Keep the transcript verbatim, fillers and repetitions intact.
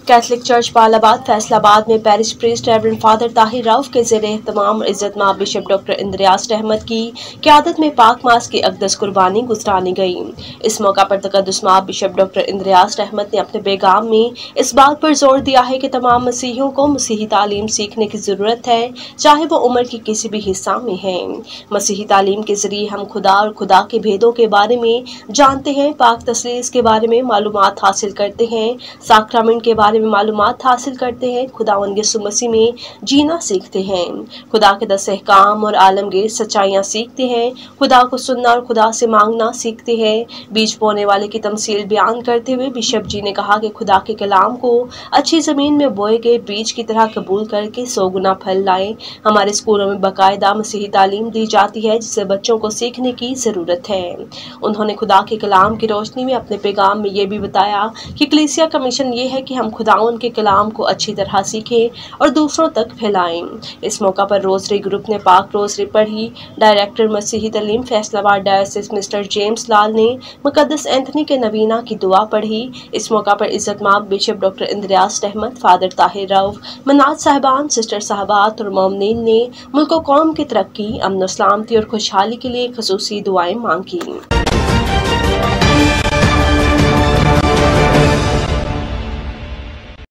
Catholic church Balabad Faisalabad में parish priest reverend father Tahir Rauf के ज़ेरे एहतमाम इज़्ज़तमाब बिशप डॉक्टर इंद्रियास अहमद की क़यादत में पाक मास की अक़दस कुर्बानी गुज़रानी गई। इस मौका पर तक़द्दुसमाब बिशप डॉक्टर इंद्रियास अहमद ने अपने पैगाम में इस बात पर जोर दिया है कि तमाम मसीहियों को मसीही तालीम सीखने की ज़रूरत है, चाहे वो उम्र की किसी भी हिस्सा में है। मसीही तालीम के ज़रिए हम खुदा और खुदा के भेदों के बारे में जानते हैं, पाक तस्लीस के बारे में मालूमात हासिल करते हैं, साक्रामेंट के बारे में मालूमात हासिल करते हैं, खुदावंद यीशु मसीह में जीना सीखते हैं, खुदा के दस अहकाम और आलमगीर सच्चाइयाँ सीखते हैं, खुदा को सुनना और खुदा से मांगना सीखते हैं। बीज बोने वाले की तमसील बयान करते हुए बिशप जी ने कहा कि खुदा के कलाम को अच्छी ज़मीन में बोए गए बीज की तरह कबूल करके सौ गुना फल लाएं। हमारे स्कूलों में बाकायदा मसीही तालीम दी जाती है, जिसे बच्चों को सीखने की ज़रूरत है। उन्होंने खुदा के कलाम की रोशनी में अपने पैगाम में ये भी बताया कि कलीसिया का मिशन ये है कि हम खुदावंद के कलाम को अच्छी तरह सीखें और दूसरों तक फैलाएं। इस मौका पर रोजरी ग्रुप ने पाक रोजरी पढ़ी। डायरेक्टर मसीही तालीम Faisalabad diocese mister James Lal ने मुकद्दस एंथनी के नवीना की दुआ पढ़ी। इस मौका पर इज़्ज़तमाब bishop doctor Indrias Ahmad, father Tahir Rauf, मनात साहिबान, सिस्टर साहबात और मोमनीन ने मुल्क व कौम की तरक्की, अमन सलामती और खुशहाली के लिए खसूसी दुआएं मांगी।